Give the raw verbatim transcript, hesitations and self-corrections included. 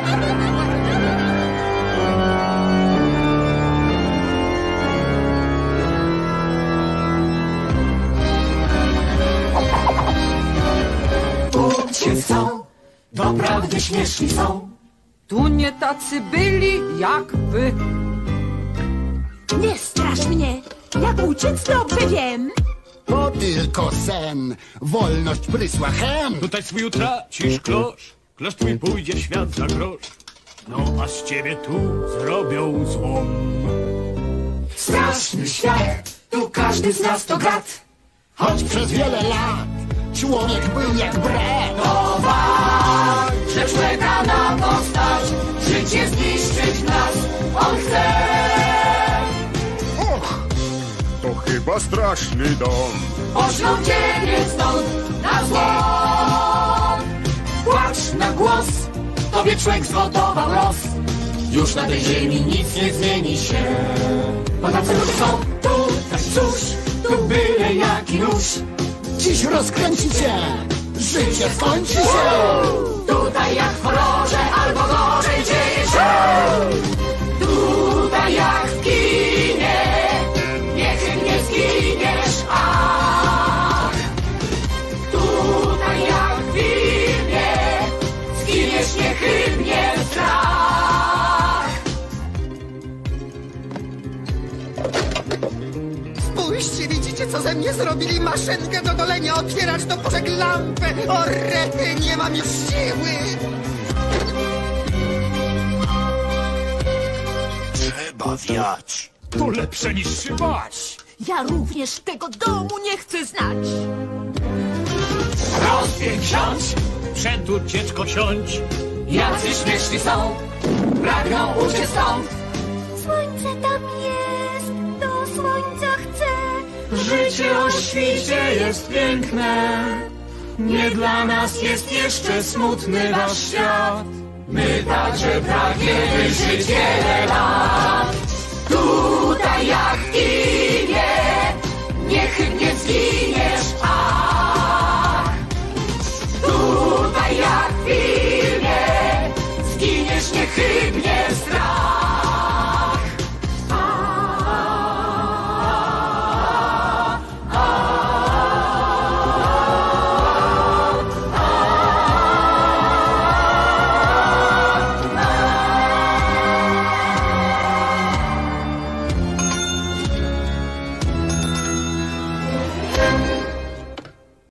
Uciec chcą, doprawdy śmieszni są. Tu nie tacy byli jak wy. Nie strasz mnie, jak uciec dobrze wiem. To tylko sen, wolność prysła hen. Tutaj swój utracisz klosz, klosz twój pójdzie w świat za grosz. No a z ciebie tu zrobią złom. Straszny świat, tu każdy z nas to gad. Choć przez wiele lat człowiek był jak brat. To walcz, że człowieka na to stać. Życie zniszczyć nas on chce. Och, to chyba straszny dom. Poślą ciebie stąd na zło. Płacz na głos, tobie człowiek zgotował los. Już na tej ziemi nic nie zmieni się. Bo tacy ludzie są tutaj, cóż, tu byle jaki nóż. Dziś rozkręci się, życie skończy się. Tutaj jak w horrorze albo gorzej dzieje się. Tutaj jak w kinie, niechybnie zginiesz, ach. Tutaj jak w filmie, zginiesz niechybnie w strach. Spójrzcie, widzicie, co ze mnie zrobili? Maszynkę do golenia, otwieracz do pożeg lampę. O rety, nie mam już siły. Trzeba wiać. To lepsze niż się bać. Ja również tego domu nie chcę znać. Rozbieg wsiądź, Przed ucieczką siądź. jacy śmieszni są, pragną uciec stąd. Słońce tam jest, do słońca chcę. Życie o świcie jest piękne. Nie dla nas jest jeszcze smutny wasz świat. My także pragniemy żyć wiele lat. Tutaj jak w kinie, niechybnie zginiesz, ach. Tutaj jak w filmie, zginiesz niechybnie w strach.